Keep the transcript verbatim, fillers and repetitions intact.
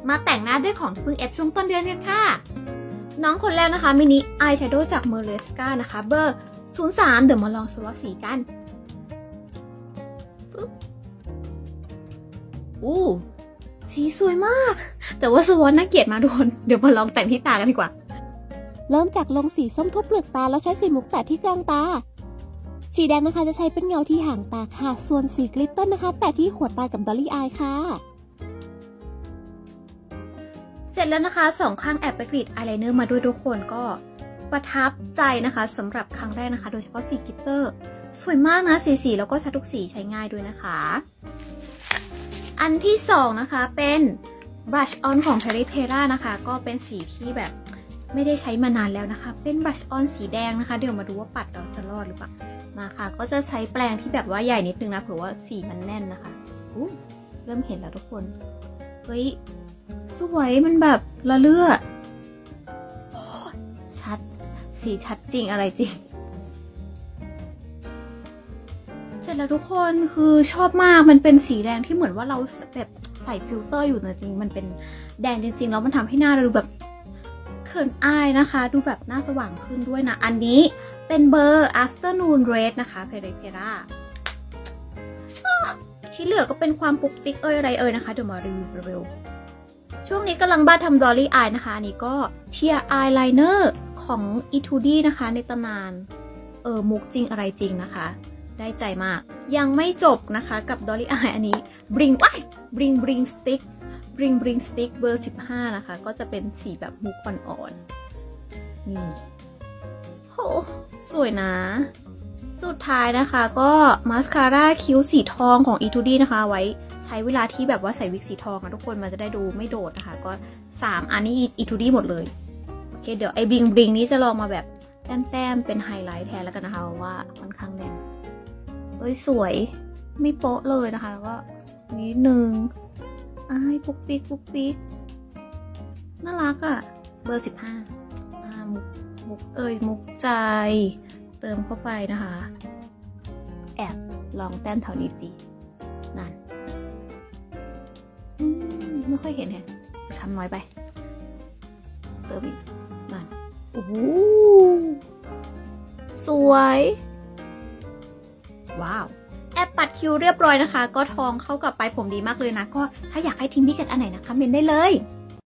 มาแต่งหน้าด้วยของที่เพิ่งเอฟช่วงต้นเดือนกันค่ะน้องคนแรกนะคะมินิอายแชโดว์จากเมอร์เลสกานะคะเบอร์ศูนย์สามเดี๋ยวมาลองสวอปสีกันอู้สีสวยมากแต่ว่าสวอปน่าเกลียดมากทุกคนเดี๋ยวมาลองแต่งที่ตากันดีกว่าเริ่มจากลงสีส้มทั่วเปลือกตาแล้วใช้สีมุกแตะที่กลางตาสีแดงนะคะจะใช้เป็นเงาที่ห่างตาค่ะส่วนสีกลิตเตอร์นะคะแตะที่หัวตากับดอลลี่อายค่ะเสร็จแล้วนะคะสองข้างแอบไปกรีดอายไลเนอร์มาด้วยทุกคนก็ประทับใจนะคะสำหรับครั้งแรกนะคะโดยเฉพาะสีกลิตเตอร์สวยมากนะสีสีแล้วก็ชัดทุกสีใช้ง่ายด้วยนะคะอันที่สองนะคะเป็น Brush On ของ Peripera นะคะก็เป็นสีที่แบบไม่ได้ใช้มานานแล้วนะคะเป็น Brush On สีแดงนะคะเดี๋ยวมาดูว่าปัดเราจะรอดหรือเปล่ามาค่ะก็จะใช้แปรงที่แบบว่าใหญ่นิดนึงนะเผื่อว่าสีมันแน่นนะคะอู้เริ่มเห็นแล้วทุกคนเฮ้ยสวยมันแบบละเลือดชัดสีชัดจริงอะไรจริงเสร็จแล้วทุกคนคือชอบมากมันเป็นสีแดงที่เหมือนว่าเราแบบใส่ฟิลเตอร์อยู่นะจริงมันเป็นแดงจริงๆแล้วมันทำให้หน้าเราดูแบบเขินอายนะคะดูแบบหน้าสว่างขึ้นด้วยนะอันนี้เป็นเบอร์ Afternoon Red นะคะ Peripera ชอบที่เหลือก็เป็นความปุ๊กปิ๊กเอ่ยอะไรเอ่ยนะคะเดี๋ยวมารีวิวเร็วช่วงนี้กำลังบ้าทำดอลลี่อายนะคะอันนี้ก็เทียร์อายไลเนอร์ของ อี ทู ดี นะคะในตำนานเออมุกจริงอะไรจริงนะคะได้ใจมากยังไม่จบนะคะกับดอลลี่อายอันนี้ Bring ว้าย Bring Bring Stick Bring Bring Stick เบอร์สิบห้านะคะก็จะเป็นสีแบบมุกอ่อนๆนี่โหสวยนะสุดท้ายนะคะก็มาสคาร่าคิ้วสีทองของ อี ทู ดี นะคะไว้ใช้เวลาที่แบบว่าใส่วิกสีทองนะทุกคนมันจะได้ดูไม่โดดนะคะก็สามอันนี้ อี ทู ดี หมดเลยโอเคเดี๋ยวไอ้บลิงบลิงนี้จะลองมาแบบแต้มๆเป็นไฮไลท์แทนแล้วกันนะคะเพราะว่าค่อนข้างแน่นเฮ้ยสวยไม่โป๊ะเลยนะคะแล้วก็นิดนึงอ้ายปุ๊กปิ๊กปุ๊กปิ๊กน่ารักอะเบอร์สิบห้าอ่ามุกมุกเอ้ยมุกใจเติมเข้าไปนะคะแอบลองแต้มแถวนี้สินั่นไม่ค่อยเห็นแฮะทำน้อยไปเติมอีกนั่นโอ้โหสวยว้าวแอปปัดคิ้วเรียบร้อยนะคะก็ทองเข้ากับปลายผมดีมากเลยนะก็ถ้าอยากให้ทีมพี่กันอันไหนนะคะเมนได้เลย